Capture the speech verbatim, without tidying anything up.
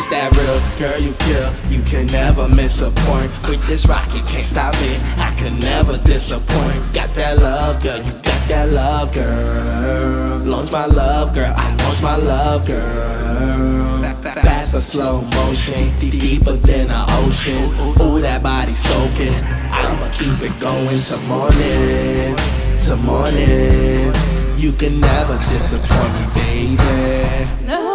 that real, girl, you kill. You can never miss a point. With this rocket, can't stop me. I can never disappoint. Got that love, girl, you got that love, girl. Launch my love, girl, I launch my love, girl. Fast or slow motion, deeper than an ocean. Ooh, that body soaking. I'ma keep it going till morning, till morning. You can never disappoint me, baby.